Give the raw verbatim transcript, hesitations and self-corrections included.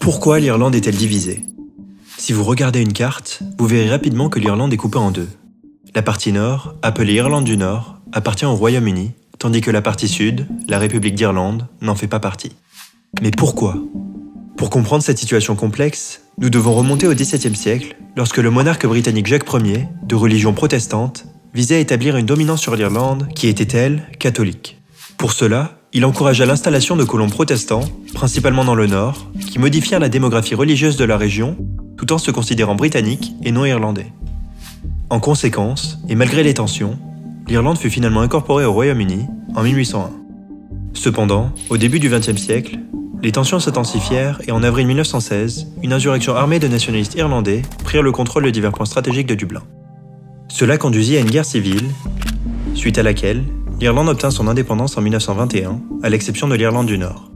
Pourquoi l'Irlande est-elle divisée? Si vous regardez une carte, vous verrez rapidement que l'Irlande est coupée en deux. La partie nord, appelée Irlande du Nord, appartient au Royaume-Uni, tandis que la partie sud, la République d'Irlande, n'en fait pas partie. Mais pourquoi? Pour comprendre cette situation complexe, nous devons remonter au dix-septième siècle, lorsque le monarque britannique Jacques Ier, de religion protestante, visait à établir une dominance sur l'Irlande qui était, elle, catholique. Pour cela, il encouragea l'installation de colons protestants, principalement dans le nord, qui modifièrent la démographie religieuse de la région, tout en se considérant britanniques et non irlandais. En conséquence, et malgré les tensions, l'Irlande fut finalement incorporée au Royaume-Uni en mille huit cent un. Cependant, au début du vingtième siècle, les tensions s'intensifièrent et en avril mille neuf cent seize, une insurrection armée de nationalistes irlandais prirent le contrôle de divers points stratégiques de Dublin. Cela conduisit à une guerre civile, suite à laquelle l'Irlande obtint son indépendance en mille neuf cent vingt et un, à l'exception de l'Irlande du Nord.